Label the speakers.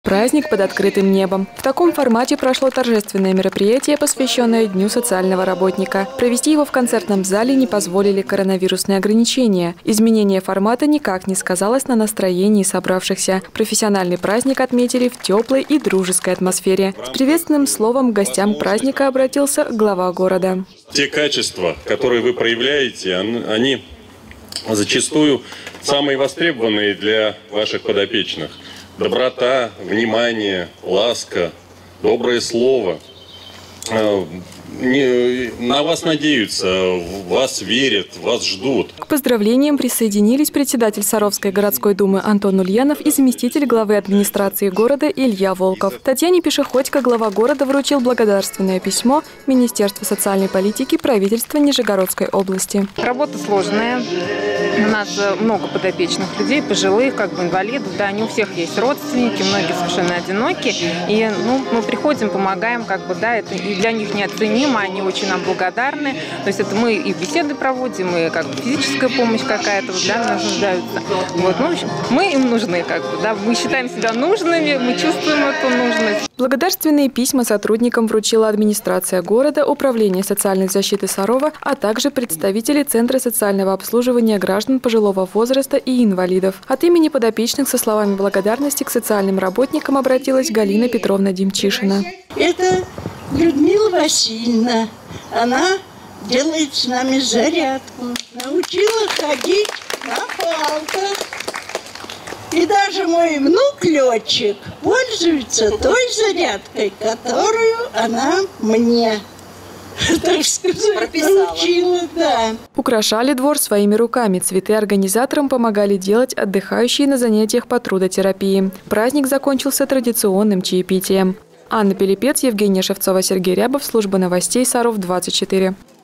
Speaker 1: Праздник под открытым небом. В таком формате прошло торжественное мероприятие, посвященное Дню социального работника. Провести его в концертном зале не позволили коронавирусные ограничения. Изменение формата никак не сказалось на настроении собравшихся. Профессиональный праздник отметили в теплой и дружеской атмосфере. С приветственным словом к гостям праздника обратился глава города.
Speaker 2: Те качества, которые вы проявляете, они зачастую самые востребованные для ваших подопечных. Доброта, внимание, ласка, доброе слово. На вас надеются, в вас верят, вас ждут.
Speaker 1: К поздравлениям присоединились председатель Саровской городской думы Антон Ульянов и заместитель главы администрации города Илья Волков. Татьяне Пешеходько глава города вручил благодарственное письмо Министерства социальной политики правительства Нижегородской области.
Speaker 3: Работа сложная. У нас много подопечных людей, пожилых, инвалидов. Да, не у всех есть родственники, многие совершенно одиноки. И мы приходим, помогаем, это и для них неоценимо, они очень нам благодарны. То есть это мы и беседы проводим, и физическая помощь какая-то для нас нуждаются. В общем, мы им нужны, мы считаем себя нужными, мы чувствуем эту нужность.
Speaker 1: Благодарственные письма сотрудникам вручила администрация города, Управление социальной защиты Сарова, а также представители Центра социального обслуживания граждан пожилого возраста и инвалидов. От имени подопечных со словами благодарности к социальным работникам обратилась Галина Петровна Демчишина.
Speaker 4: Это Людмила Васильевна. Она делает с нами зарядку. Научила ходить на палках. И даже мой внук-летчик пользуется той зарядкой, которую она мне, так сказать, научила. Да.
Speaker 1: Украшали двор своими руками. Цветы организаторам помогали делать отдыхающие на занятиях по трудотерапии. Праздник закончился традиционным чаепитием. Анна Пилипец, Евгения Шевцова, Сергей Рябов. Служба новостей Саров 24.